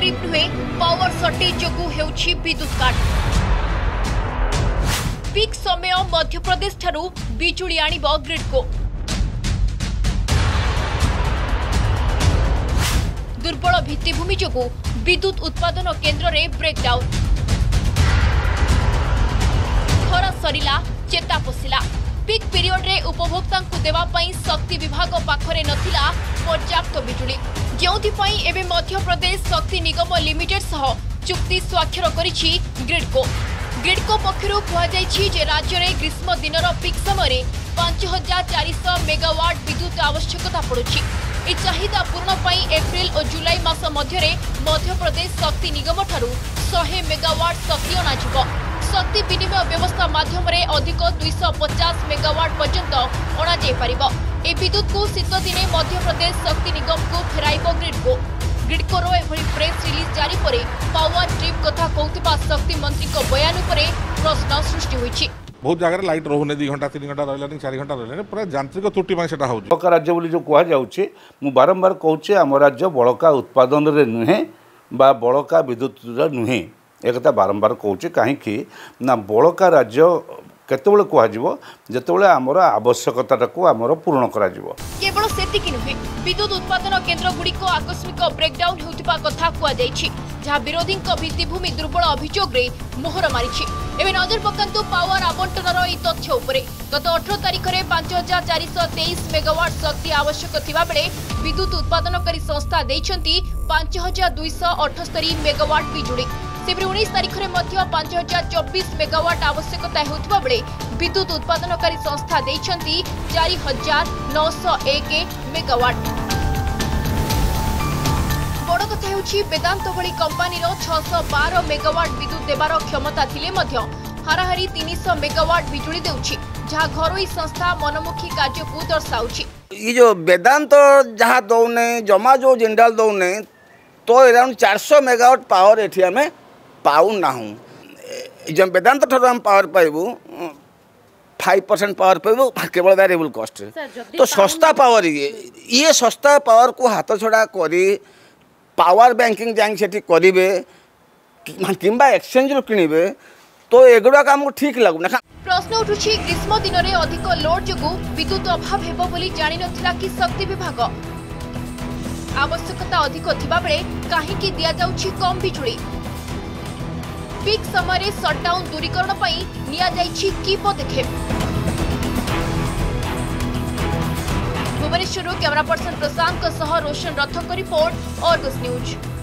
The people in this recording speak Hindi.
ट्रिप नुहे पावर सर्टेज जोगु हेउछि विद्युत काट। पीक समय मध्य प्रदेश ठारू बिजुली आनिब ग्रिड को। दुर्बल भित्तिभूमि जोगु विद्युत उत्पादन केन्द्र रे ब्रेकडाउन। खरा सरिला चेता पशिला। पीक पीरियड रे उपभोक्ता को देवा पई शक्ति विभाग पाखरे नथिला पर्याप्त बिजुली, जेउथिपई एबे मध्य प्रदेश शक्ति निगम लिमिटेड सह चुक्ति स्वाक्षर करिछि ग्रिडको। ग्रिडको पक्षरु कुहा जायछि जे राज्य रे ग्रीष्म दिनर पीक समय 5400 मेगावाट विद्युत आवश्यकता पड़ुछि। ए चाहिदा पूर्ण पई एप्रिल और जुलाई मास मध्यरे मध्य प्रदेश शक्ति निगम ठारू 100 मेगावाट शक्ति अणाजिबो। शक्ति विनिमय व्यवस्था माध्यम रे अधिक 250 मेगावाट पर्यंत अणा जाय परिबो। ए विद्युत को शीत दिने मध्य प्रदेश शक्ति निगम को फेराइबो ग्रिडको। ग्रिडकोर एभली प्रेस रिलीज जारी परे पावर ट्रिप कथा कहउतिबा शक्ति मंत्री को बयान उपरे प्रश्न सृष्टि होइछि। बहुत जगह लाइट रोहने 2 घंटा 3 घंटा रहलानी 4 घंटा रहलानी पूरा यांत्रिक त्रुटि में सेटा होउछि। बड़का राज्य बोली जो कहा जाउछि मु बारंबार कहउछि हम राज्य बड़का उत्पादन रे नुहे बा बड़का विद्युत रे नुहे। एक बारंबार कहूँ कहीं ना बड़का राज्य केतबेले कह जितेबाला आमर आवश्यकता को आमर पूर्ण करा केवल सेतिकी नुहे विद्युत उत्पादन केन्द्र गुड़िक आकस्मिक ब्रेकडाउन होउतिबा कथा कुआ जायछि, जहाँ विरोधी भित्तिभूमि दुर्बल अभियोग रे मोहर मारिछि। एबे नजर पकांतु पावर आवंटनर ई तथ्य उपरे। गत 18 तारिख में 5423 मेगावाट शक्ति आवश्यक थिबा बेले विद्युत उत्पादनकारी संस्था देइछंती 5278 मेगावाट बिजुली। सेबरे 19 तारिख में 5024 मेगावाट आवश्यकता होउथिबा बेले विद्युत उत्पादनकारी संस्था देइछंती 4901 मेगावाट। बड़ कथा हेउछि वेदांत भली कंपानी 612 मेगावाट विद्युत देवार क्षमता थिले मध्य हाराहारी 300 मेगावाट बिजुली देउछि, जहाँ घरोई संस्था मनमुखी कार्य को दर्शाउछि। ये जो वेदांत जहाँ दौने जमा जो जिंडाल दौने तो अराउंड 400 मेगावाट पावर एठी हमें पाऊ ना हूँ। जब वेदांत ठार हम पावर पाइबू 5% पावर पाइबू केवल वेरिएबल कॉस्ट तो सस्ता पावर ये सस्ता पावर को हाथ छड़ा करी पावर बैंकिंग जाए से करेंगे कि एक्सचेंज रू किणवे तो एगुड़ा काम ठीक लगुना। प्रश्न उठुछि ग्रीष्म दिन में अधिक लोड जोगु विद्युत अभाव हेबो बोली जानि नथिला कि शक्ति विभाग। आवश्यकता अधिक थिबा बेले काहेकि दिया जाउछि कम बिजुली। पीक समय शटडाउन दूरीकरण पई निया जाइछि की पदक्षेप। भुवनेश्वर कैमरा पर्सन प्रशांत सह रोशन रथक रिपोर्ट, आर्गस न्यूज।